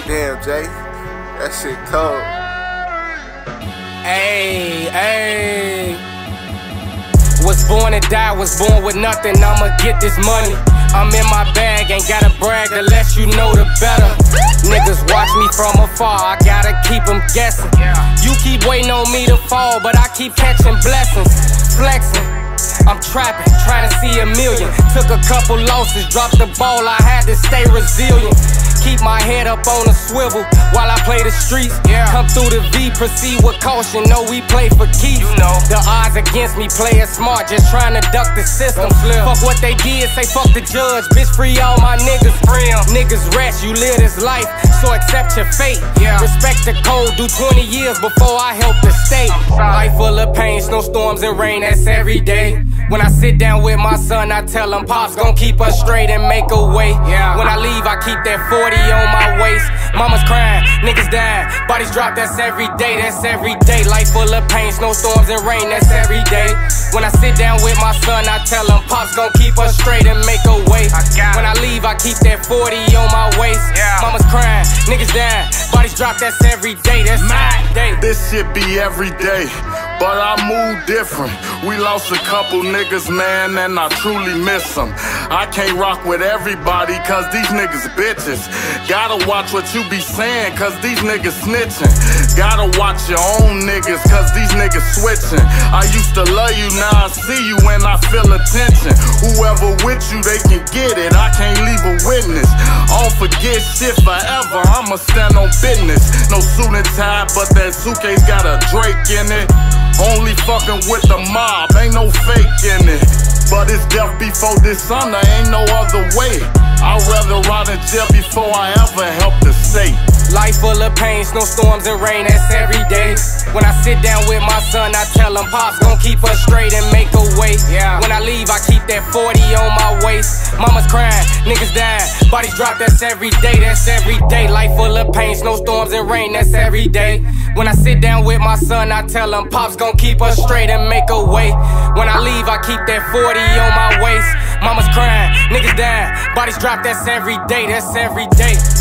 Damn, Jay, that shit cold. Ayy. Was born to die, was born with nothing, I'ma get this money. I'm in my bag, ain't gotta brag, the less you know the better. Niggas watch me from afar, I gotta keep them guessing. You keep waiting on me to fall, but I keep catching blessings. Flexing, I'm trapping, trying to see a million. Took a couple losses, dropped the ball, I had to stay resilient. Keep my head up on a swivel while I play the streets. Come through the V, proceed with caution. Know we play for keeps. The odds against me, play it smart, just trying to duck the system. Fuck what they did, say fuck the judge. Bitch, free all my niggas. Niggas rest, you live this life, so accept your fate. Respect the code, do 20 years before I help the state. Life full of pain, snowstorms and rain, that's every day. When I sit down with my son, I tell him Pops gon' keep us straight and make a way. When I leave, I keep that 40 on my waist. Mama's crying, niggas dying, bodies drop, that's every day, that's every day. Life full of pain, snowstorms and rain, that's every day. When I sit down with my son, I tell him Pops gon' keep us straight and make a way. When I leave, I keep that 40 on my waist. Mama's crying, niggas dying, bodies drop, that's every day, that's every day. This shit be every day, but I move different. We lost a couple niggas, man, and I truly miss them. I can't rock with everybody, cause these niggas bitches. Gotta watch what you be saying, cause these niggas snitching. Gotta watch your own niggas, cause these niggas switching. I used to love you, now I see you and I feel attention. Whoever with you, they can get it, I can't leave a witness. I don't forget shit forever, I'ma stand on business. No suit and tie, but that suitcase got a Drake in it. Only fucking with the mob, ain't no fake in it. But it's death before dishonor, ain't no other way. I'd rather rot in jail before I ever help the state. Life full of pain, snowstorms and rain, that's every day. When I sit down with my son, I tell him Pops gon' keep us straight and make a way. When I leave, I keep that 40 on my waist. Mama's crying, niggas dying, bodies drop, that's every day, that's every day. Life full of pain, snowstorms and rain, that's every day. When I sit down with my son, I tell him Pops gon' keep us straight and make a way. When I leave, I keep that 40 on my waist. Mama's crying, niggas dying, bodies drop, that's every day, that's every day.